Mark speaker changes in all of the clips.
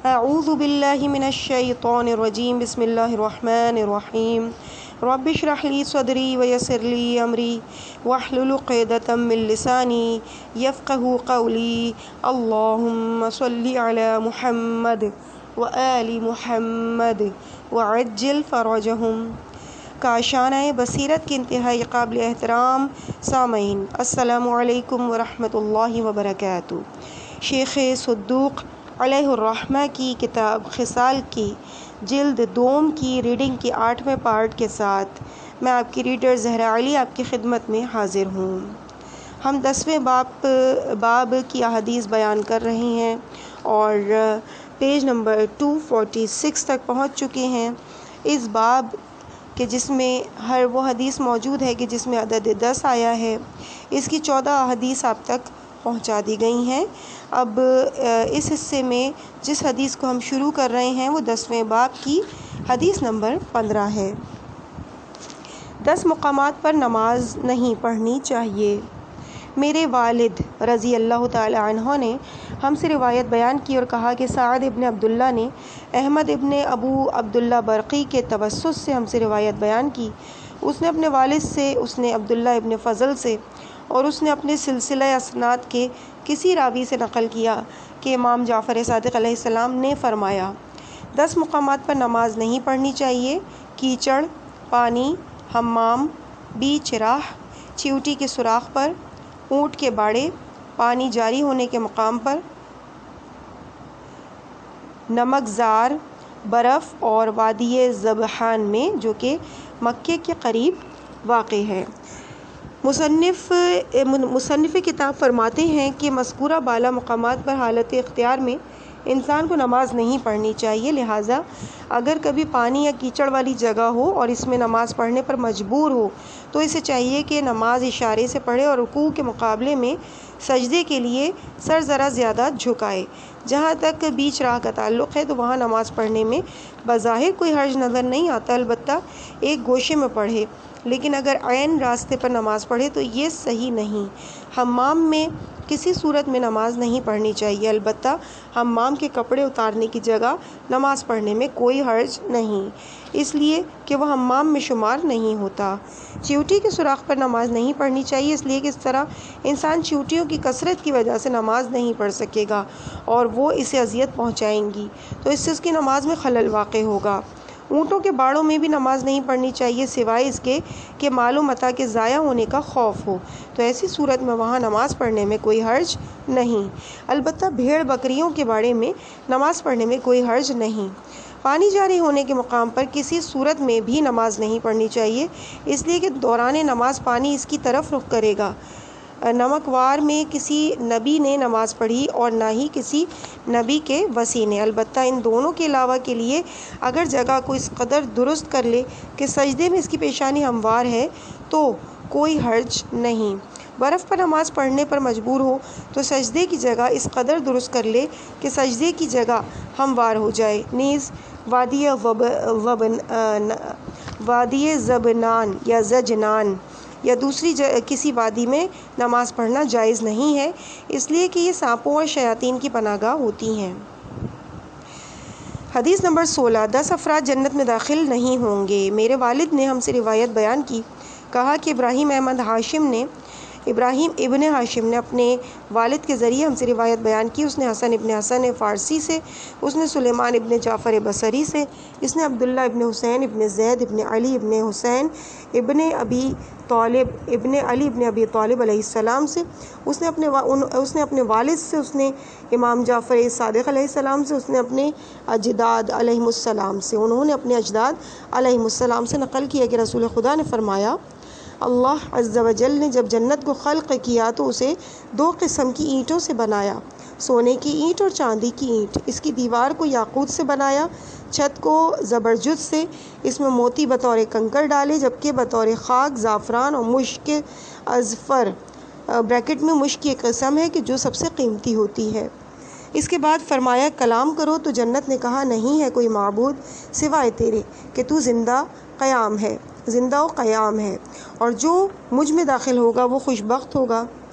Speaker 1: اعوذ باللہ من الشیطان الرجیم بسم اللہ الرحمن الرحیم رب اشرح لی صدری ویسر لی امری واحلل عقدۃ من لسانی یفقہوا قولی اللہم صلی علی محمد وآل محمد وعجل فرجہم۔ کاشانہ بصیرت کے انتہائی قابل احترام سامعین، السلام علیکم ورحمۃ اللہ وبرکاتہ۔ شیخ صدوق علیہ الرحمہ کی کتاب خصال کی جلد دوم کی ریڈنگ کی 8ویں پارٹ کے ساتھ میں آپ کی ریڈر زہرا علی آپ کی خدمت میں حاضر ہوں۔ ہم 10ویں باب کی احادیث بیان کر رہے ہیں اور پیج نمبر 246 تک پہنچ چکے ہیں۔ اس باب کہ جس میں ہر وہ حدیث موجود ہے کہ جس میں عدد 10 آیا ہے، اس کی 14 احادیث آپ تک پہنچا دی گئی ہیں۔ اب اس حصے میں جس حدیث کو ہم شروع کر رہے ہیں وہ 10ویں باب کی حدیث نمبر 15 ہے۔ 10 مقامات پر نماز نہیں پڑھنی چاہیے۔ میرے والد رضی اللہ تعالی عنہ نے ہم سے روایت بیان کی اور کہا کہ سعد ابن عبداللہ نے احمد ابن ابو عبداللہ برقی کے توسط سے ہم سے روایت بیان کی۔ اس نے اپنے والد سے، اس نے عبداللہ ابن فضل سے اور اس نے اپنے سلسلہ اسناد کے کسی راوی سے نقل کیا کہ امام جعفر صادق علیہ السلام نے فرمایا، 10 مقامات پر نماز نہیں پڑھنی چاہیے: کیچڑ، پانی، حمام، بیچ راہ، چیوٹی کے سوراخ پر، اونٹ کے باڑے، پانی جاری ہونے کے مقام پر، نمک زار، برف اور وادی ذبحان میں جو کہ مکے کے قریب واقع ہے۔ مصنف کتاب فرماتے ہیں کہ مذکورہ بالا مقامات پر حالت اختیار میں انسان کو نماز نہیں پڑھنی چاہیے، لہٰذا اگر کبھی پانی یا کیچڑ والی جگہ ہو اور اس میں نماز پڑھنے پر مجبور ہو تو اسے چاہیے کہ نماز اشارے سے پڑھے اور رکوع کے مقابلے میں سجدے کے لیے سر ذرا زیادہ جھکائے۔ جہاں تک بیچ راہ کا تعلق ہے تو وہاں نماز پڑھنے میں بظاہر کوئی حرج نظر نہیں آتا، البتہ ایک گوشے میں پڑھے، لیکن اگر عین راستے پر نماز پڑھے تو یہ صحیح نہیں۔ حمام میں کسی صورت میں نماز نہیں پڑھنی چاہیے، البتہ حمام کے کپڑے اتارنے کی جگہ نماز پڑھنے میں کوئی حرج نہیں، اس لیے کہ وہ حمام میں شمار نہیں ہوتا۔ چیوٹی کے سوراخ پر نماز نہیں پڑھنی چاہیے، اس لیے کہ اس طرح انسان چیوٹیوں کی کثرت کی وجہ سے نماز نہیں پڑھ سکے گا اور وہ اسے اذیت پہنچائیں گی، تو اس سے اس کی نماز میں خلل واقع ہوگا۔ اونٹوں کے باڑوں میں بھی نماز نہیں پڑھنی چاہیے سوائے اس کے کہ مال و متاع کے ضائع ہونے کا خوف ہو، تو ایسی صورت میں وہاں نماز پڑھنے میں کوئی حرج نہیں، البتہ بھیڑ بکریوں کے باڑے میں نماز پڑھنے میں کوئی حرج نہیں۔ پانی جاری ہونے کے مقام پر کسی صورت میں بھی نماز نہیں پڑھنی چاہیے، اس لیے کہ دوران نماز پانی اس کی طرف رخ کرے گا۔ نمکوار میں کسی نبی نے نماز پڑھی اور نہ ہی کسی نبی کے وصی نے، البتہ ان دونوں کے علاوہ کے لیے اگر جگہ کو اس قدر درست کر لے کہ سجدے میں اس کی پیشانی ہموار ہے تو کوئی حرج نہیں۔ برف پر نماز پڑھنے پر مجبور ہو تو سجدے کی جگہ اس قدر درست کر لے کہ سجدے کی جگہ ہموار ہو جائے۔ نیز وادی زبنان یا زجنان یا دوسری کسی وادی میں نماز پڑھنا جائز نہیں ہے، اس لیے کہ یہ سانپوں اور شیاطین کی پناہ گاہ ہوتی ہیں۔ حدیث نمبر 16، 10 افراد جنت میں داخل نہیں ہوں گے۔ میرے والد نے ہم سے روایت بیان کی، کہا کہ ابراہیم ابن ہاشم نے اپنے والد کے ذریعے ہم سے روایت بیان کی۔ اس نے حسن ابن حسن فارسی سے، اس نے سلیمان ابن جعفر بصری سے، اس نے عبداللہ ابن حسین ابن زید ابن علی ابن حسین ابن ابی طالب ابن علی ابن ابی طالب علیہ السلام سے، اس نے اپنے والد سے، اس نے امام جعفر صادق علیہ السلام سے، اس نے اپنے اجداد علیہ السلام سے، انہوں نے اپنے اجداد علیہ السلام سے نقل کیا کہ رسول خدا نے فرمایا، اللہ عز و جل نے جب جنت کو خلق کیا تو اسے 2 قسم کی اینٹوں سے بنایا، سونے کی اینٹ اور چاندی کی اینٹ۔ اس کی دیوار کو یاقوت سے بنایا، چھت کو زبرجد سے، اس میں موتی بطور کنکر ڈالے، جبکہ بطور خاک زعفران اور مشک اذفر بریکٹ میں مشک کی ایک قسم ہے کہ جو سب سے قیمتی ہوتی ہے۔ اس کے بعد فرمایا، کلام کرو، تو جنت نے کہا، نہیں ہے کوئی معبود سوائے تیرے کہ تو زندہ و قیام ہے، اور جو مجھ میں داخل ہوگا وہ خوش بخت ہوگا۔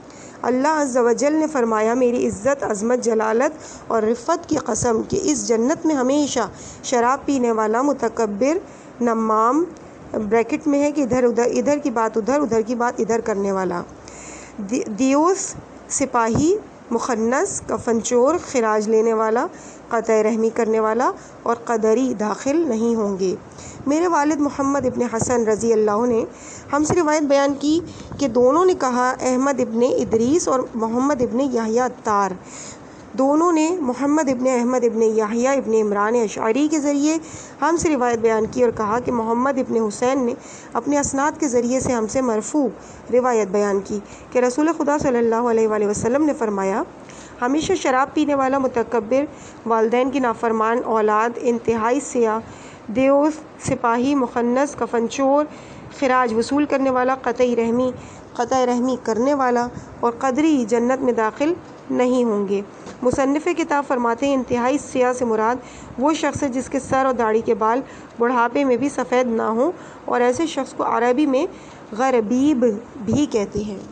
Speaker 1: اللہ عز و جل نے فرمایا میری عزت، عظمت، جلالت اور رفت کی قسم کہ اس جنت میں ہمیشہ شراب پینے والا، متکبر، نمام بریکٹ میں ہے کہ ادھر کی بات ادھر کی بات ادھر کرنے والا، دیوس سپاہی، مخنث کفن چور، خراج لینے والا، قطع رحمی کرنے والا اور قدری داخل نہیں ہوں گے۔ میرے والد محمد ابن حسن رضی اللہ نے ہم سے روایت بیان کی کہ دونوں نے کہا، احمد ابن ادریس اور محمد ابن یحییٰ الطار دونوں نے محمد ابن احمد ابن یحییٰ ابن عمران اشعری کے ذریعے ہم سے روایت بیان کی اور کہا کہ محمد ابن حسین نے اپنے اسناد کے ذریعے سے ہم سے مرفوع روایت بیان کی کہ رسول خدا صلی اللہ علیہ وآلہ وسلم نے فرمایا، ہمیشہ شراب پینے والا، متکبر، والدین کی نافرمان اولاد، انتہائی سیاہ، دیوس سپاہی، مخنث کفن چور، خراج وصول کرنے والا، قطع رحمی کرنے والا اور قدری جنت میں داخل نہیں ہوں گے۔ مصنف کتاب فرماتے ہیں انتہائی سیاہ سے مراد وہ شخص ہے جس کے سر اور داڑھی کے بال بڑھاپے میں بھی سفید نہ ہوں، اور ایسے شخص کو عربی میں غربیب بھی کہتے ہیں۔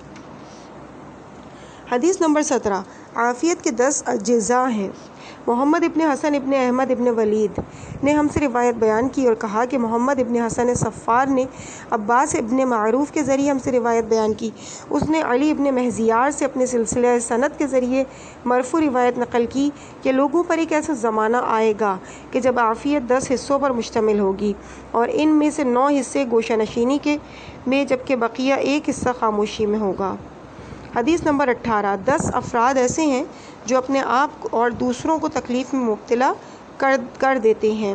Speaker 1: حدیث نمبر 17۔ عافیت کے 10 اجزاء ہیں۔ محمد ابن حسن ابن احمد ابن ولید نے ہم سے روایت بیان کی اور کہا کہ محمد ابن حسن صفار نے عباس ابن معروف کے ذریعے ہم سے روایت بیان کی، اس نے علی ابن مہزیار سے اپنے سلسلہ سند کے ذریعے مرفوع روایت نقل کی کہ لوگوں پر ایک ایسا زمانہ آئے گا کہ جب عافیت 10 حصوں پر مشتمل ہوگی، اور ان میں سے 9 حصے گوشہ نشینی کے میں، جبکہ بقیہ ایک حصہ خاموشی میں ہوگا۔ حدیث نمبر 18۔ 10 افراد ایسے ہیں جو اپنے آپ اور دوسروں کو تکلیف میں مبتلا کر دیتے ہیں۔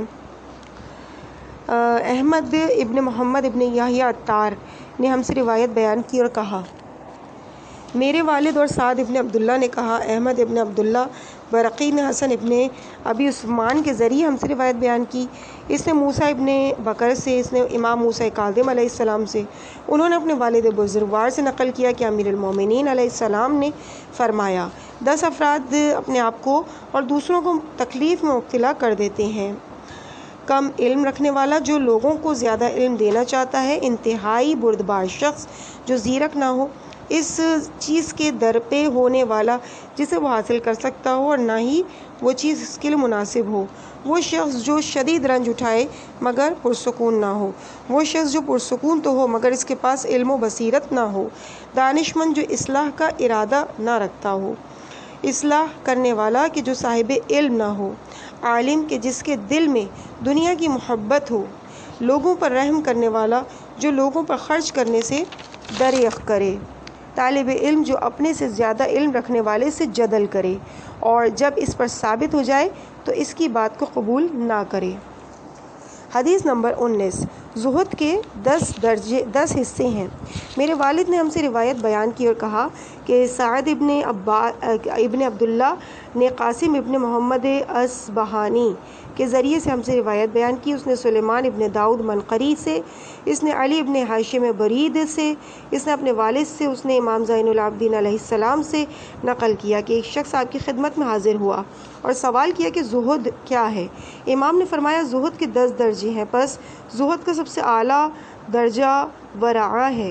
Speaker 1: احمد ابن محمد ابن یحییٰ الطار نے ہم سے روایت بیان کی اور کہا، میرے والد اور سعد ابن عبداللہ نے کہا، احمد ابن عبداللہ برقی نے حسن ابن ابی عثمان کے ذریعے ہم سے روایت بیان کی، اس نے موسیٰ ابن بکر سے، اس نے امام موسیٰ کاظم علیہ السلام سے، انہوں نے اپنے والد بزرگوار سے نقل کیا کہ امیر المومنین علیہ السلام نے فرمایا، 10 افراد اپنے آپ کو اور دوسروں کو تکلیف میں مبتلا کر دیتے ہیں۔ کم علم رکھنے والا جو لوگوں کو زیادہ علم دینا چاہتا ہے، انتہائی بردبار شخص جو زیرک نہ ہو اس چیز کے در پہ ہونے والا جسے وہ حاصل کر سکتا ہو اور نہ ہی وہ چیز اس کے لیے مناسب ہو، وہ شخص جو شدید رنج اٹھائے مگر پرسکون نہ ہو، وہ شخص جو پرسکون تو ہو مگر اس کے پاس علم و بصیرت نہ ہو، دانشمند جو اصلاح کا ارادہ نہ رکھتا ہو، اصلاح کرنے والا کہ جو صاحب علم نہ ہو، عالم کہ جس کے دل میں دنیا کی محبت ہو، لوگوں پر رحم کرنے والا جو لوگوں پر خرچ کرنے سے دریغ کرے، طالب علم جو اپنے سے زیادہ علم رکھنے والے سے جدل کرے اور جب اس پر ثابت ہو جائے تو اس کی بات کو قبول نہ کرے۔ حدیث نمبر 19۔ زہد کے 10 حصے ہیں۔ میرے والد نے ہم سے روایت بیان کی اور کہا کہ سعد ابن عبداللہ نے قاسم ابن محمد اصبہانی کے ذریعے سے ہم سے روایت بیان کی، اس نے سلیمان ابن داؤد منقری سے، اس نے علی ابن ہاشم برید سے، اس نے اپنے والد سے، اس نے امام زین العابدین علیہ السلام سے نقل کیا کہ ایک شخص آپ کی خدمت میں حاضر ہوا اور سوال کیا کہ زہد کیا ہے؟ امام نے فرمایا زہد کے 10 درجے ہیں، پس زہد کا سب سے اعلیٰ درجہ ورع ہے،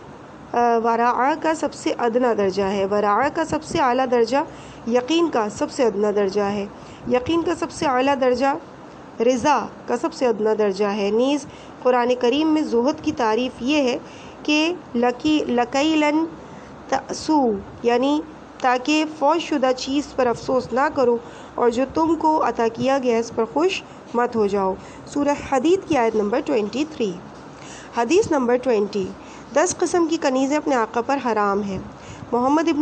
Speaker 1: ورع کا سب سے ادنا درجہ ہے، ورع کا سب سے اعلیٰ درجہ یقین کا سب سے ادنا درجہ ہے، یقین کا سب سے اعلیٰ درجہ رضا کا سب سے ادنا درجہ ہے۔ نیز قرآن کریم میں زہد کی تعریف یہ ہے کہ لکی لن تأسو، یعنی تاکہ فوت شدہ چیز پر افسوس نہ کرو اور جو تم کو عطا کیا گیا اس پر خوش مت ہو جاؤ۔ سورہ حدید کی آیت نمبر 23۔ حدیث نمبر 20۔ 10 قسم کی کنیزیں اپنے آقا پر حرام ہیں۔ محمد ابن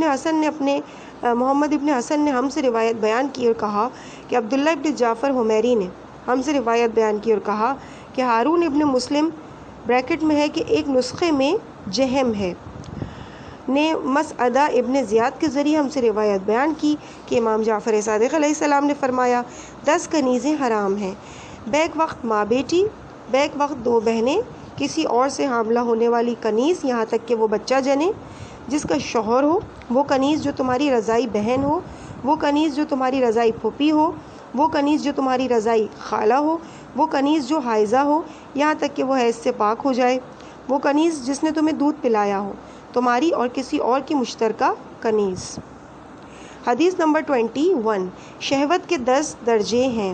Speaker 1: حسن نے ہم سے روایت بیان کی اور کہا کہ عبداللہ ابن جعفر حمیری نے ہم سے روایت بیان کی اور کہا کہ ہارون ابن مسلم بریکٹ میں ہے کہ ایک نسخے میں جہم ہے نے مسعدہ ابن زیاد کے ذریعے ہم سے روایت بیان کی کہ امام جعفر صادق علیہ السلام نے فرمایا 10 کنیزیں حرام ہیں، بیک وقت ماں بیٹی، بیک وقت 2 بہنیں، کسی اور سے حاملہ ہونے والی کنیز یہاں تک کہ وہ بچہ جنے، جس کا شوہر ہو، وہ کنیز جو تمہاری رضائی بہن ہو، وہ کنیز جو تمہاری رضائی پھوپھی ہو، وہ کنیز جو تمہاری رضائی خالہ ہو، وہ کنیز جو حائضہ ہو یہاں تک کہ وہ حیض سے پاک ہو جائے، وہ کنیز جس نے تمہیں دودھ پلایا ہو، تمہاری اور کسی اور کی مشترکہ کنیز۔ حدیث نمبر 21، شہوت کے 10 درجے ہیں۔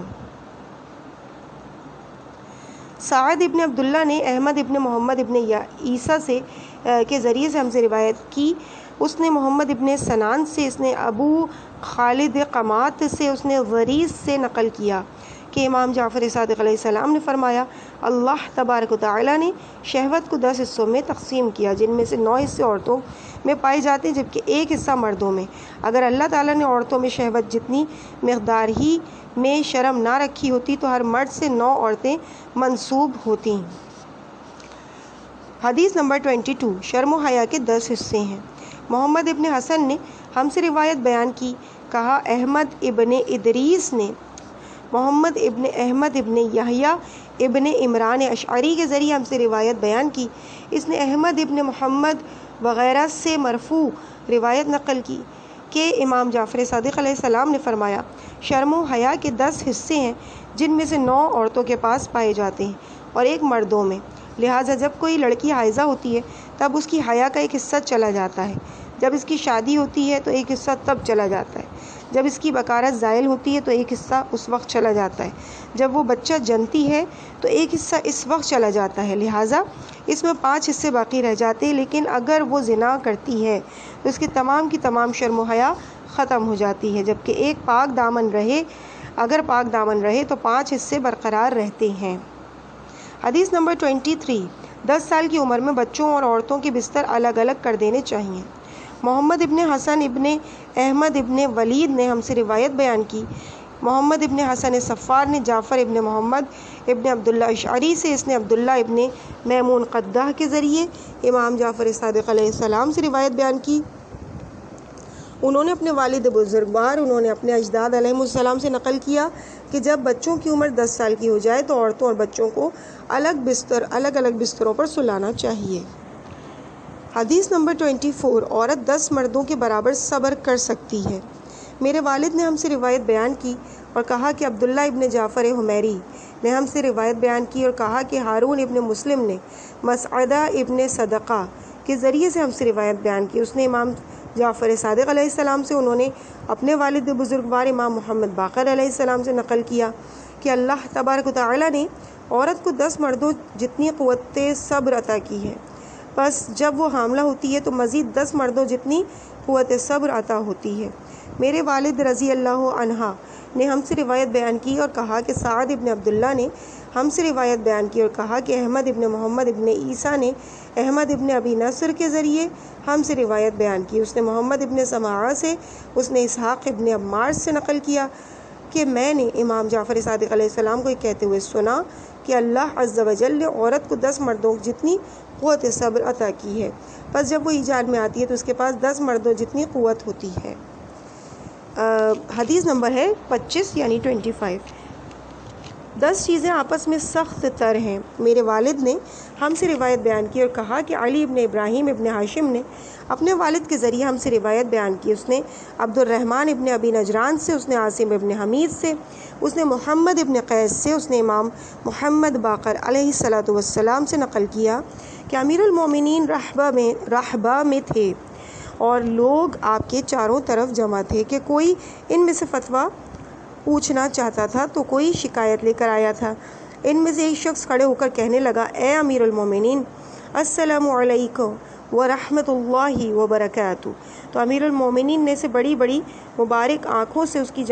Speaker 1: سعد ابن عبداللہ نے احمد ابن محمد ابن عیسیٰ کے ذریعے سے ہم سے روایت کی، اس نے محمد ابن سنان سے، اس نے ابو خالد قمات سے، اس نے غریز سے نقل کیا کہ امام جعفر صادق علیہ السلام نے فرمایا، اللہ تبارک و تعالیٰ نے شہوت کو 10 حصوں میں تقسیم کیا، جن میں سے 9 حصے عورتوں میں پائے جاتے ہیں جبکہ 1 حصہ مردوں میں۔ اگر اللہ تعالیٰ نے عورتوں میں شہوت جتنی مقدار ہی میں شرم نہ رکھی ہوتی تو ہر مرد سے 9 عورتیں منسوب ہوتی۔ حدیث نمبر 22، شرم و حیا کے 10 حصے ہیں۔ محمد ابن حسن نے ہم سے روایت بیان کی، کہا احمد ابن ادریس نے محمد ابن احمد ابن یحییٰ ابن عمران اشعری کے ذریعے ہم سے روایت بیان کی، اس نے احمد ابن محمد وغیرہ سے مرفوع روایت نقل کی کہ امام جعفر صادق علیہ السلام نے فرمایا، شرم و حیا کے 10 حصے ہیں جن میں سے 9 عورتوں کے پاس پائے جاتے ہیں اور 1 مردوں میں، لہٰذا جب کوئی لڑکی حائضہ ہوتی ہے تب اس کی حیا کا ایک حصہ چلا جاتا ہے، جب اس کی شادی ہوتی ہے تو ایک حصہ تب چلا جاتا ہے، جب اس کی بکارت زائل ہوتی ہے تو ایک حصہ اس وقت چلا جاتا ہے، جب وہ بچہ جنتی ہے تو ایک حصہ اس وقت چلا جاتا ہے، لہٰذا اس میں 5 حصے باقی رہ جاتے ہیں، لیکن اگر وہ زنا کرتی ہے تو اس کی تمام شرم و حیا ختم ہو جاتی ہے، جبکہ ایک پاک دامن رہے تو 5 حصے برقرار رہتے ہیں۔ حدیث نمبر 23، 10 سال کی عمر میں بچوں اور عورتوں کے بستر الگ الگ کر دینے چاہیے۔ محمد ابن حسن ابن احمد ابن ولید نے ہم سے روایت بیان کی، محمد ابن حسن صفار نے جعفر ابن محمد ابن عبداللہ اشعری سے، اس نے عبداللہ ابن میمون قدہ کے ذریعے امام جعفر صادق علیہ السلام سے روایت بیان کی، انہوں نے اپنے والد بزرگوار، انہوں نے اپنے اجداد علیہ السلام سے نقل کیا کہ جب بچوں کی عمر 10 سال کی ہو جائے تو عورتوں اور بچوں کو الگ الگ بستروں پر سلانا چاہیے۔ حدیث نمبر 24، عورت 10 مردوں کے برابر صبر کر سکتی ہے۔ میرے والد نے ہم سے روایت بیان کی اور کہا کہ عبداللہ ابن جعفر حمیری نے ہم سے روایت بیان کی اور کہا کہ ہارون ابن مسلم نے مسعدہ ابن صدقہ کے ذریعے سے ہم سے روایت بیان کی، اس نے امام جعفر صادق علیہ السلام سے، انہوں نے اپنے والد بزرگوار امام محمد باقر علیہ السلام سے نقل کیا کہ اللہ تبارک و تعالیٰ نے عورت کو 10 مردوں جتنی قوت صبر عطا کی ہے، بس جب وہ حاملہ ہوتی ہے تو مزید 10 مردوں جتنی قوت صبر عطا ہوتی ہے۔ میرے والد رضی اللہ عنہ نے ہم سے روایت بیان کی اور کہا کہ سعد ابن عبداللہ نے ہم سے روایت بیان کی اور کہا کہ احمد ابن محمد ابن عیسیٰ نے احمد ابن ابی نصر کے ذریعے ہم سے روایت بیان کی، اس نے محمد ابن سماعہ سے، اس نے اسحاق ابن عمار سے نقل کیا کہ میں نے امام جعفر صادق علیہ السلام کو کہتے ہوئے سنا کہ اللہ عز و جل نے عورت کو 10 مردوں جتنی قوت صبر عطا کی ہے، بس جب وہ ایجاد میں آتی ہے تو اس کے پاس 10 مردوں جتنی قوت ہوتی ہے۔ حدیث نمبر ہے 25 یعنی 25، 10 چیزیں آپس میں سخت تر ہیں۔ میرے والد نے ہم سے روایت بیان کی اور کہا کہ علی ابن ابراہیم ابن ہاشم نے اپنے والد کے ذریعے ہم سے روایت بیان کی، اس نے عبد الرحمن ابن ابی نجران سے، اس نے عاصم ابن حمید سے، اس نے محمد ابن قیس سے، اس نے امام محمد باقر علیہ السلام سے نقل کیا کہ امیر المومنین رحبہ میں تھے اور لوگ آپ کے چاروں طرف جمع تھے کہ کوئی ان میں سے فتویٰ پوچھنا چاہتا تھا تو کوئی شکایت لے کر آیا تھا۔ ان میں سے ایک شخص کھڑے ہو کر کہنے لگا، اے امیر المومنین، السلام علیکم ورحمۃ اللہ وبرکاتہ۔ تو امیر المومنین نے بڑی بڑی مبارک آنکھوں سے اس کی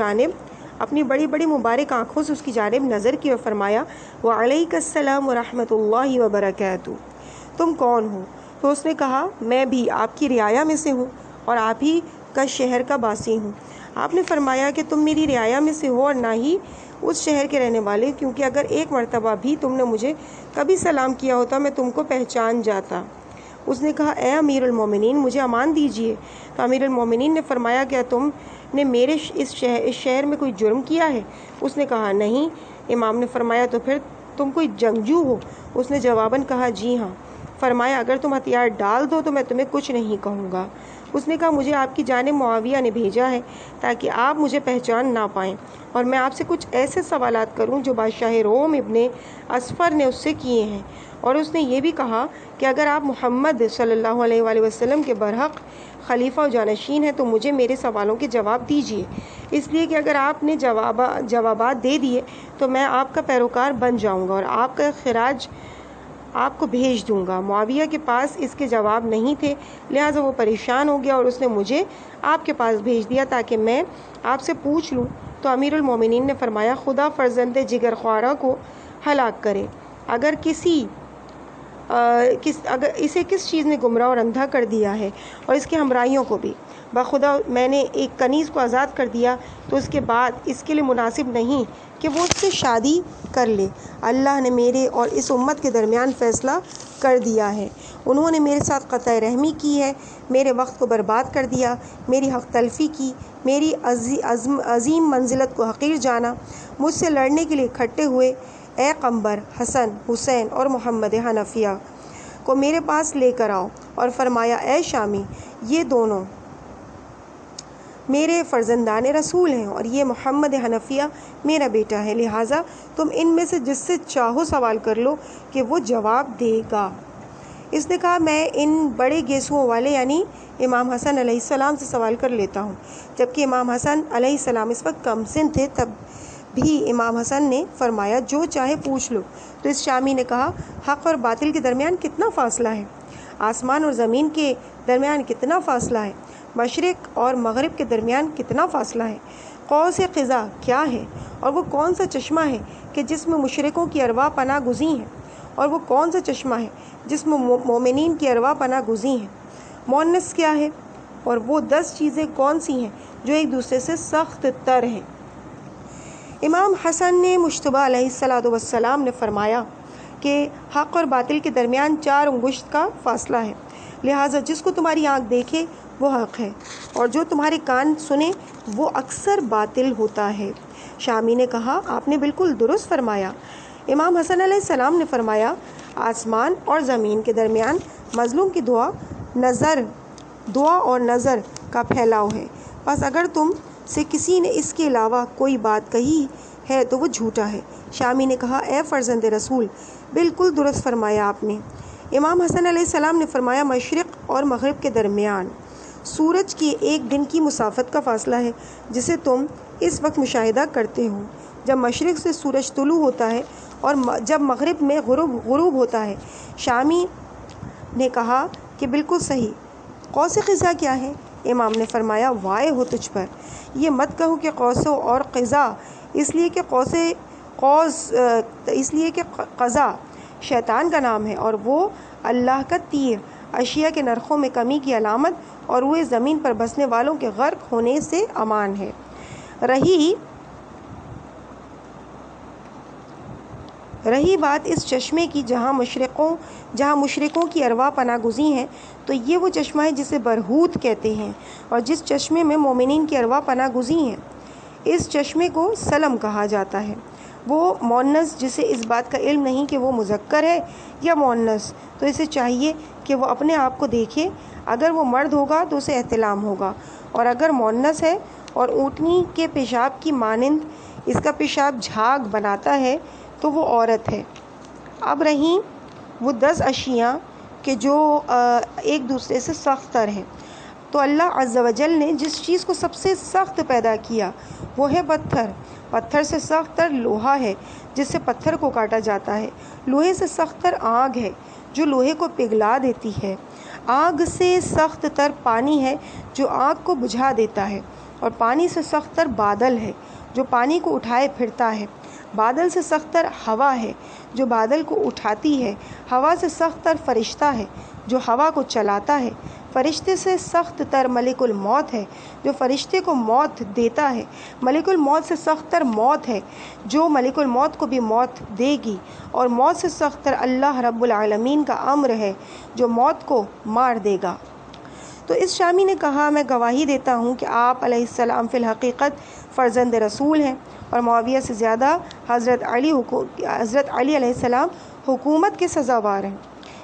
Speaker 1: جانب نظر کی اور فرمایا، وعلیک السلام ورحمۃ اللہ وبرکاتہ، تم کون ہو؟ تو اس نے کہا، میں بھی آپ کی رعایا میں سے ہوں اور آپ ہی کا شہر کا باسی ہوں۔ آپ نے فرمایا کہ تم میری رعایا میں سے ہو اور نہ ہی اس شہر کے رہنے والے، کیونکہ اگر ایک مرتبہ بھی تم نے مجھے کبھی سلام کیا ہوتا میں تم کو پہچان جاتا۔ اس نے کہا، اے امیر المومنین، مجھے امان دیجیے۔ تو امیر المومنین نے فرمایا، کیا تم نے میرے اس شہر میں کوئی جرم کیا ہے؟ اس نے کہا، نہیں۔ امام نے فرمایا، تو پھر تم کوئی جنگجو ہو؟ اس نے جواباً کہا، جی ہاں۔ فرمایا اگر تم ہتھیار ڈال دو تو میں تمہیں کچھ نہیں کہوں گا۔ اس نے کہا مجھے آپ کی جانب معاویہ نے بھیجا ہے تاکہ آپ مجھے پہچان نہ پائیں اور میں آپ سے کچھ ایسے سوالات کروں جو بادشاہ روم ابن اصفر نے اس سے کیے ہیں، اور اس نے یہ بھی کہا کہ اگر آپ محمد صلی اللہ علیہ وآلہ وسلم کے برحق خلیفہ و جانشین ہیں تو مجھے میرے سوالوں کے جواب دیجیے، اس لیے کہ اگر آپ نے جوابات دے دیے تو میں آپ کا پیروکار بن جاؤں گا اور آپ کا خراج آپ کو بھیج دوں گا۔ معاویہ کے پاس اس کے جواب نہیں تھے، لہٰذا وہ پریشان ہو گیا اور اس نے مجھے آپ کے پاس بھیج دیا تاکہ میں آپ سے پوچھ لوں۔ تو امیر المومنین نے فرمایا خدا فرزند جگر خوارہ کو ہلاک کرے، اگر اسے کس چیز نے گمراہ اور اندھا کر دیا ہے، اور اس کے ہمراہیوں کو بھی۔ بخدا میں نے ایک کنیز کو آزاد کر دیا تو اس کے بعد اس کے لیے مناسب نہیں کہ وہ اس سے شادی کر لے۔ اللہ نے میرے اور اس امت کے درمیان فیصلہ کر دیا ہے، انہوں نے میرے ساتھ قطع رحمی کی ہے، میرے وقت کو برباد کر دیا، میری حق تلفی کی، میری عظیم منزلت کو حقیر جانا، مجھ سے لڑنے کے لیے اکٹھے ہوئے۔ اے قمبر، حسن، حسین اور محمد حنفیہ کو میرے پاس لے کر آؤ، اور فرمایا اے شامی، یہ دونوں میرے فرزندان رسول ہیں اور یہ محمد حنفیہ میرا بیٹا ہے، لہٰذا تم ان میں سے جس سے چاہو سوال کر لو کہ وہ جواب دے گا۔ اس نے کہا میں ان بڑے گیسوؤں والے یعنی امام حسن علیہ السلام سے سوال کر لیتا ہوں۔ جبکہ امام حسن علیہ السلام اس وقت کم سن تھے، تب بھی امام حسن نے فرمایا جو چاہے پوچھ لو۔ تو اس شامی نے کہا حق اور باطل کے درمیان کتنا فاصلہ ہے، آسمان اور زمین کے درمیان کتنا فاصلہ ہے، مشرق اور مغرب کے درمیان کتنا فاصلہ ہے، قوس قزح کیا ہے، اور وہ کون سا چشمہ ہے کہ جس میں مشرکوں کی ارواح پناہ گزیں ہیں، اور وہ کون سا چشمہ ہے جس میں مومنین کی ارواح پناہ گزیں ہیں، مونس کیا ہے، اور وہ 10 چیزیں کون سی ہیں جو ایک دوسرے سے سخت تر ہیں۔ امام حسن نے مجتبی علیہ السلام نے فرمایا کہ حق اور باطل کے درمیان 4 انگشت کا فاصلہ ہے، لہٰذا جس کو تمہاری آنکھ دیکھے وہ حق ہے اور جو تمہارے کان سنے وہ اکثر باطل ہوتا ہے۔ شامی نے کہا آپ نے بالکل درست فرمایا۔ امام حسن علیہ السلام نے فرمایا آسمان اور زمین کے درمیان مظلوم کی دعا اور نظر کا پھیلاؤ ہے، بس اگر تم سے کسی نے اس کے علاوہ کوئی بات کہی ہے تو وہ جھوٹا ہے۔ شامی نے کہا اے فرزند رسول، بالکل درست فرمایا آپ نے۔ امام حسن علیہ السلام نے فرمایا مشرق اور مغرب کے درمیان سورج کی 1 دن کی مسافت کا فاصلہ ہے، جسے تم اس وقت مشاہدہ کرتے ہو، جب مشرق سے سورج طلوع ہوتا ہے اور جب مغرب میں غروب ہوتا ہے۔ شامی نے کہا کہ بالکل صحیح۔ قوس قزح کیا ہے؟ امام نے فرمایا وائے ہو تجھ پر، یہ مت کہو کہ قوس اور قزح، اس لیے کہ قزح شیطان کا نام ہے اور وہ اللہ کا تیر، اشیاء کے نرخوں میں کمی کی علامت اور وہ زمین پر بسنے والوں کے غرق ہونے سے امان ہے۔ رہی بات اس چشمے کی جہاں مشرکوں کی ارواح پناہ گزیں ہیں، تو یہ وہ چشمہ ہے جسے برہوت کہتے ہیں، اور جس چشمے میں مومنین کی ارواح پناہ گزیں ہیں اس چشمے کو سلم کہا جاتا ہے۔ وہ مونس جسے اس بات کا علم نہیں کہ وہ مذکر ہے یا مونس، تو اسے چاہیے کہ وہ اپنے آپ کو دیکھے، اگر وہ مرد ہوگا تو اسے احتلام ہوگا، اور اگر مونس ہے اور اونٹنی کے پیشاب کی مانند اس کا پیشاب جھاگ بناتا ہے تو وہ عورت ہے۔ اب رہیں وہ 10 اشیاء کہ جو ایک دوسرے سے سخت تر ہیں، تو اللہ عز و جل نے جس چیز کو سب سے سخت پیدا کیا وہ ہے پتھر سے سخت تر لوہا ہے جس سے پتھر کو کاٹا جاتا ہے، لوہے سے سخت تر آگ ہے جو لوہے کو پگھلا دیتی ہے، آگ سے سخت تر پانی ہے جو آگ کو بجھا دیتا ہے، اور پانی سے سخت تر بادل ہے جو پانی کو اٹھائے پھرتا ہے، بادل سے سخت تر ہوا ہے جو بادل کو اٹھاتی ہے، ہوا سے سخت تر فرشتہ ہے جو ہوا کو چلاتا ہے، فرشتے سے سخت تر ملک الموت ہے جو فرشتے کو موت دیتا ہے، ملک الموت سے سخت تر موت ہے جو ملک الموت کو بھی موت دے گی، اور موت سے سخت تر اللہ رب العالمین کا امر ہے جو موت کو مار دے گا۔ تو اس شامی نے کہا میں گواہی دیتا ہوں کہ آپ علیہ السلام فی الحقیقت فرزند رسول ہیں اور معاویہ سے زیادہ حضرت علی علیہ السلام حکومت کے سزاوار ہیں۔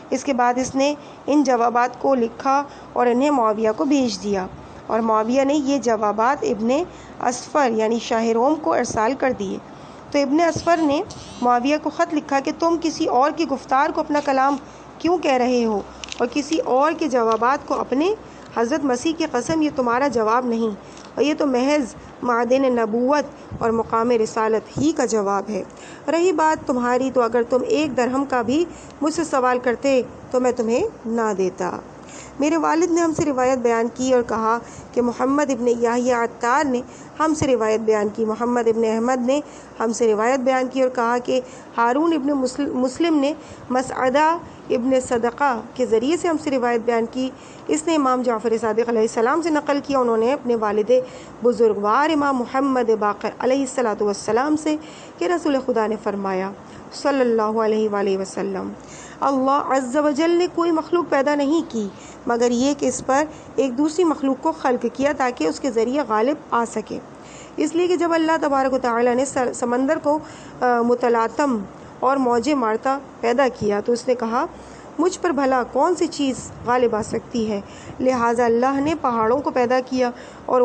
Speaker 1: اس کے بعد اس نے ان جوابات کو لکھا اور انہیں معاویہ کو بھیج دیا، اور معاویہ نے یہ جوابات ابن اصفر یعنی شاہ روم کو ارسال کر دیے۔ تو ابن اصفر نے معاویہ کو خط لکھا کہ تم کسی اور کی گفتار کو اپنا کلام کیوں کہہ رہے ہو، اور کسی اور کے جوابات کو اپنے؟ حضرت مسیح کی قسم یہ تمہارا جواب نہیں، اور یہ تو محض معدن نبوت اور مقام رسالت ہی کا جواب ہے۔ رہی بات تمہاری، تو اگر تم 1 درہم کا بھی مجھ سے سوال کرتے تو میں تمہیں نہ دیتا۔ میرے والد نے ہم سے روایت بیان کی اور کہا کہ محمد ابن یحییٰ عطار نے ہم سے روایت بیان کی، محمد ابن احمد نے ہم سے روایت بیان کی اور کہا کہ ہارون ابن مسلم نے مسعدہ ابن صدقہ کے ذریعے سے ہم سے روایت بیان کی، اس نے امام جعفر صادق علیہ السلام سے نقل کیا، انہوں نے اپنے والد بزرگوار امام محمد باقر علیہ السلام سے کہ رسول خدا نے فرمایا صلی اللہ علیہ وآلہ وسلم، اللہ عز و جل نے کوئی مخلوق پیدا نہیں کی مگر یہ کہ اس پر ایک دوسری مخلوق کو خلق کیا تاکہ اس کے ذریعے غالب آ سکے۔ اس لیے کہ جب اللہ تبارک و تعالیٰ نے سمندر کو متلاطم اور موجیں مارتا پیدا کیا تو اس نے کہا مجھ پر بھلا کون سی چیز غالب آ سکتی ہے، لہٰذا اللہ نے پہاڑوں کو پیدا کیا اور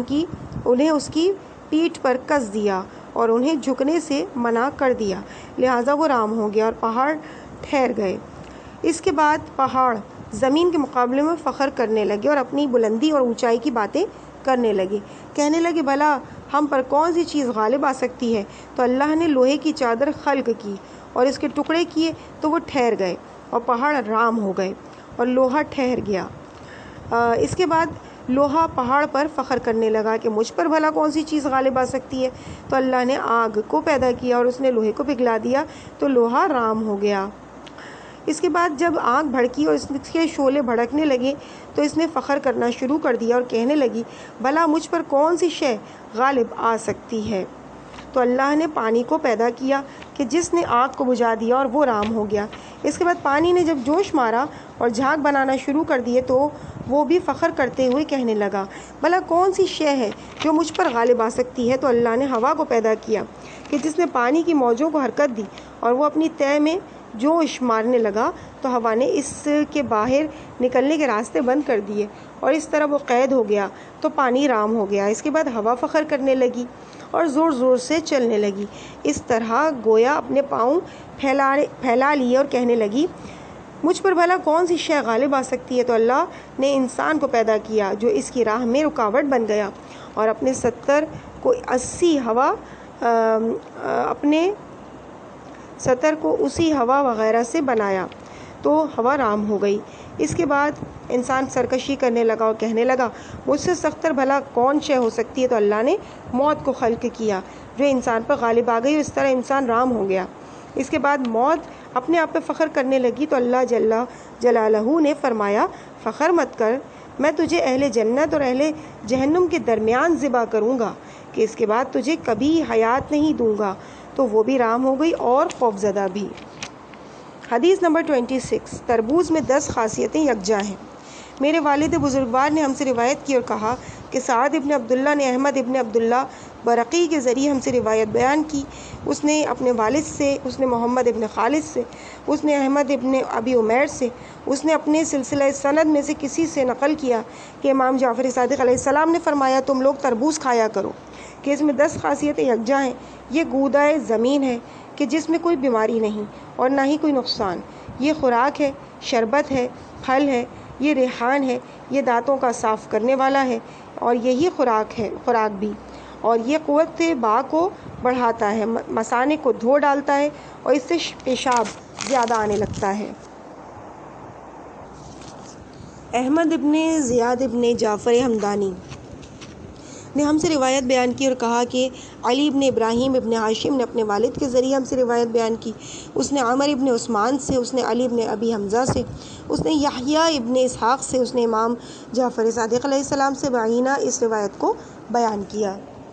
Speaker 1: انہیں اس کی پیٹھ پر کس دیا اور انہیں جھکنے سے منع کر دیا، لہٰذا وہ رام ہو گیا اور پہاڑ ٹھہر گئے۔ اس کے بعد پہاڑ زمین کے مقابلے میں فخر کرنے لگے اور اپنی بلندی اور اونچائی کی باتیں کرنے لگے، کہنے لگے بھلا ہم پر کون سی چیز غالب آ سکتی ہے؟ تو اللہ نے لوہے کی چادر خلق کی اور اس کے ٹکڑے کیے تو وہ ٹھہر گئے اور پہاڑ رام ہو گئے اور لوہا ٹھہر گیا۔ اس کے بعد لوہا پہاڑ پر فخر کرنے لگا کہ مجھ پر بھلا کون سی چیز غالب آ سکتی ہے، تو اللہ نے آگ کو پیدا کیا اور اس نے لوہے کو پگھلا دیا تو لوہا رام ہو گیا۔ اس کے بعد جب آگ بھڑکی اور اس کے شعلے بھڑکنے لگے تو اس نے فخر کرنا شروع کر دیا اور کہنے لگی بھلا مجھ پر کون سی شے غالب آ سکتی ہے، تو اللہ نے پانی کو پیدا کیا کہ جس نے آگ کو بجھا دیا اور وہ رام ہو گیا۔ اس کے بعد پانی نے جب جوش مارا اور جھاگ بنانا شروع کر دیے تو وہ بھی فخر کرتے ہوئے کہنے لگا بھلا کون سی شے ہے جو مجھ پر غالب آ سکتی ہے، تو اللہ نے ہوا کو پیدا کیا کہ جس نے پانی کی موجوں کو حرکت دی اور وہ اپنی تہ میں جوش مارنے لگا تو ہوا نے اس کے باہر نکلنے کے راستے بند کر دیے اور اس طرح وہ قید ہو گیا تو پانی رام ہو گیا۔ اس کے بعد ہوا فخر کرنے لگی اور زور زور سے چلنے لگی، اس طرح گویا اپنے پاؤں پھیلا لیے اور کہنے لگی مجھ پر بھلا کون سی شے غالب آ سکتی ہے، تو اللہ نے انسان کو پیدا کیا جو اس کی راہ میں رکاوٹ بن گیا اور اپنے 70 کو 80 ہوا اسی ہوا وغیرہ سے بنایا تو ہوا رام ہو گئی۔ اس کے بعد انسان سرکشی کرنے لگا اور کہنے لگا مجھ سے سختر بھلا کون شے ہو سکتی ہے، تو اللہ نے موت کو خلق کیا جو انسان پر غالب آ گئی اور اس طرح انسان رام ہو گیا۔ اس کے بعد موت اپنے آپ پہ فخر کرنے لگی تو اللہ جل جلالہ نے فرمایا فخر مت کر، میں تجھے اہل جنت اور اہل جہنم کے درمیان ذبح کروں گا کہ اس کے بعد تجھے کبھی حیات نہیں دوں گا، تو وہ بھی رام ہو گئی اور خوفزدہ بھی۔ حدیث نمبر 26، تربوز میں 10 خاصیتیں یکجا ہیں۔ میرے والد بزرگوار نے ہم سے روایت کی اور کہا کہ سعد ابن عبداللہ نے احمد ابن عبداللہ برقی کے ذریعے ہم سے روایت بیان کی، اس نے اپنے والد سے، اس نے محمد ابن خالد سے، اس نے احمد ابن ابی عمیر سے، اس نے اپنے سلسلہ سند میں سے کسی سے نقل کیا کہ امام جعفر صادق علیہ السلام نے فرمایا تم لوگ تربوز کھایا کرو کہ اس میں 10 خاصیتیں یکجا ہیں، یہ گودائے زمین ہے کہ جس میں کوئی بیماری نہیں اور نہ ہی کوئی نقصان، یہ خوراک ہے، شربت ہے، پھل ہے، یہ ریحان ہے، یہ دانتوں کا صاف کرنے والا ہے اور یہی خوراک بھی، اور یہ قوت باء کو بڑھاتا ہے، مثانے کو دھو ڈالتا ہے اور اس سے پیشاب زیادہ آنے لگتا ہے۔ احمد ابن زیاد ابن جعفر ہمدانی نے ہم سے روایت بیان کی اور کہا کہ علی ابن ابراہیم ابن ہاشم نے اپنے والد کے ذریعے ہم سے روایت بیان کی، اس نے عمر ابن عثمان سے، اس نے علی ابن ابی حمزہ سے، اس نے یحییٰ ابن اسحاق سے، اس نے امام جعفر صادق علیہ السلام سے بعینہ اس روایت کو بیان کیا۔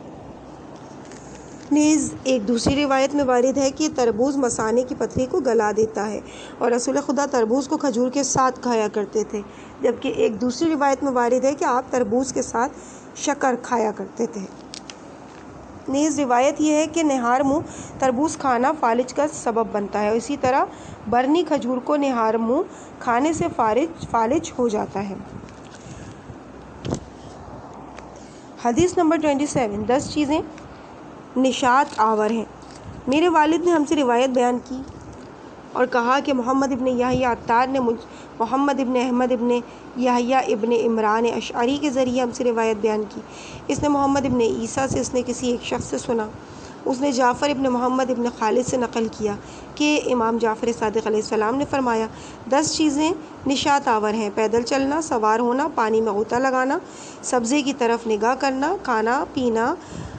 Speaker 1: نیز ایک دوسری روایت میں وارد ہے کہ تربوز مثانے کی پتھری کو گلا دیتا ہے اور رسول خدا تربوز کو کھجور کے ساتھ کھایا کرتے تھے، جبکہ ایک دوسری روایت میں وارد ہے کہ آپ تربوز کے ساتھ شکر کھایا کرتے تھے۔ نیز روایت یہ ہے کہ نہار منہ تربوز کھانا فالج کا سبب بنتا ہے، اور اسی طرح برنی کھجور کو نہار منہ کھانے سے فالج ہو جاتا ہے۔ حدیث نمبر 27، 10 چیزیں نشاط آور ہیں۔ میرے والد نے ہم سے روایت بیان کی اور کہا کہ محمد ابن یحییٰ عطار نے محمد ابن احمد ابن یحییٰ ابن عمران اشعری کے ذریعے ہم سے روایت بیان کی۔ اس نے محمد ابن عیسیٰ سے، اس نے کسی ایک شخص سے سنا، اس نے جعفر ابن محمد ابن خالد سے نقل کیا کہ امام جعفر صادق علیہ السلام نے فرمایا 10 چیزیں نشاط آور ہیں: پیدل چلنا، سوار ہونا، پانی میں غوطہ لگانا، سبزے کی طرف نگاہ کرنا، کھانا پینا،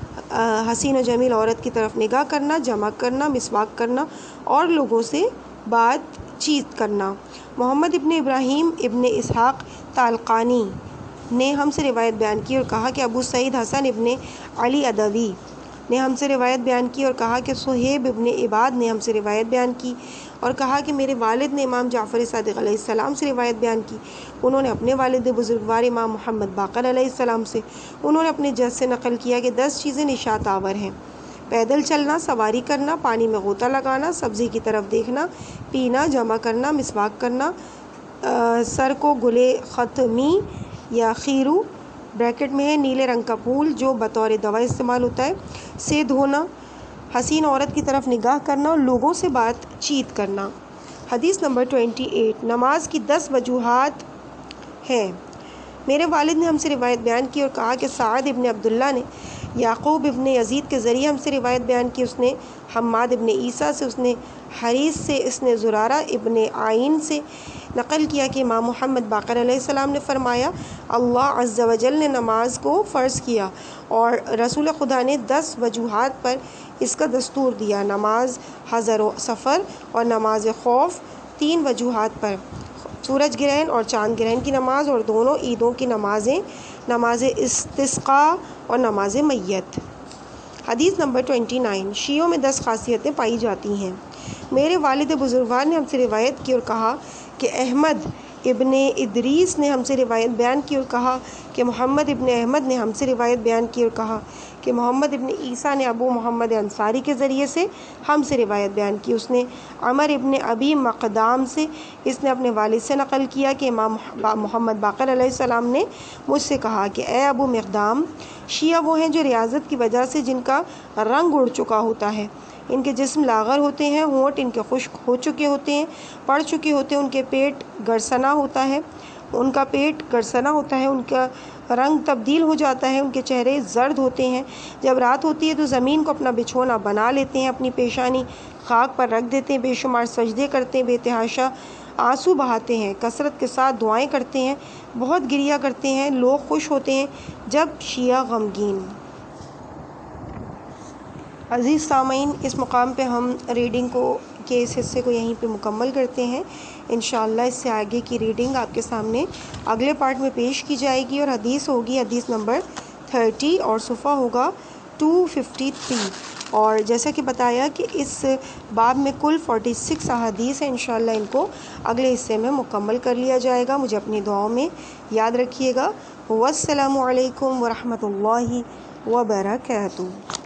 Speaker 1: حسین و جمیل عورت کی طرف نگاہ کرنا، جمع کرنا، مسواک کرنا اور لوگوں سے بات چیت کرنا۔ محمد ابن ابراہیم ابن اسحاق طالقانی نے ہم سے روایت بیان کی اور کہا کہ ابو سعید حسن ابن علی ادوی نے ہم سے روایت بیان کی اور کہا کہ صہیب ابن عباد نے ہم سے روایت بیان کی اور کہا کہ میرے والد نے امام جعفر صادق علیہ السلام سے روایت بیان کی۔ انہوں نے اپنے والد بزرگوار امام محمد باقر علیہ السلام سے، انہوں نے اپنے جد سے نقل کیا کہ 10 چیزیں نشاط آور ہیں: پیدل چلنا، سواری کرنا، پانی میں غوطہ لگانا، سبزی کی طرف دیکھنا، پینا، جمع کرنا، مسواک کرنا، سر کو گلے ختمی یا خیرو بریکٹ میں ہے نیلے رنگ کا پھول جو بطور دوا استعمال ہوتا ہے سے دھونا، حسین عورت کی طرف نگاہ کرنا اور لوگوں سے بات چیت کرنا۔ حدیث نمبر 28، نماز کی 10 وجوہات ہیں۔ میرے والد نے ہم سے روایت بیان کی اور کہا کہ سعد ابن عبداللہ نے یعقوب ابن یزید کے ذریعے ہم سے روایت بیان کی، اس نے حماد ابن عیسیٰ سے، اس نے حریث سے، اس نے زرارہ ابن عین سے نقل کیا کہ امام محمد باقر علیہ السلام نے فرمایا اللہ عز و جل نے نماز کو فرض کیا اور رسول خدا نے 10 وجوہات پر اس کا دستور دیا: نماز حضر و سفر اور نماز خوف، 3 وجوہات پر سورج گرہن اور چاند گرہن کی نماز اور دونوں عیدوں کی نمازیں، نماز استسقاء اور نماز میت۔ حدیث نمبر 29، شیعوں میں 10 خاصیتیں پائی جاتی ہیں۔ میرے والد بزرگوار نے ہم سے روایت کی اور کہا کہ احمد ابن ادریس نے ہم سے روایت بیان کی اور کہا کہ محمد ابن احمد نے ہم سے روایت بیان کی اور کہا کہ محمد ابن عیسیٰ نے ابو محمد انصاری کے ذریعے سے ہم سے روایت بیان کی، اس نے عمر ابن ابی مقدام سے، اس نے اپنے والد سے نقل کیا کہ امام محمد باقر علیہ السلام نے مجھ سے کہا کہ اے ابو مقدام، شیعہ وہ ہیں جو ریاضت کی وجہ سے جن کا رنگ اڑ چکا ہوتا ہے، ان کے جسم لاغر ہوتے ہیں، ہونٹ ان کے خشک ہو چکے ہوتے ہیں، پڑ چکے ہوتے ہیں، ان کے پیٹ گرسنا ہوتا ہے، ان کا پیٹ گرسنا ہوتا ہے، ان کا رنگ تبدیل ہو جاتا ہے، ان کے چہرے زرد ہوتے ہیں، جب رات ہوتی ہے تو زمین کو اپنا بچھونا بنا لیتے ہیں، اپنی پیشانی خاک پر رکھ دیتے ہیں، بے شمار سجدے کرتے ہیں، بے تحاشا آنسو بہاتے ہیں، کثرت کے ساتھ دعائیں کرتے ہیں، بہت گریا کرتے ہیں، لوگ خوش ہوتے ہیں جب شیعہ غمگین۔ عزیز سامعین، اس مقام پہ ہم ریڈنگ کے اس حصے کو یہیں پہ مکمل کرتے ہیں۔ انشاءاللہ اس سے آگے کی ریڈنگ آپ کے سامنے اگلے پارٹ میں پیش کی جائے گی اور حدیث ہوگی حدیث نمبر 30 اور صفحہ ہوگا 253۔ اور جیسا کہ بتایا کہ اس باب میں کل 46 احادیث ہیں، انشاءاللہ ان کو اگلے حصے میں مکمل کر لیا جائے گا۔ مجھے اپنی دعاؤں میں یاد رکھیے گا۔ والسلام علیکم ورحمۃ اللہ وبرکاتہ۔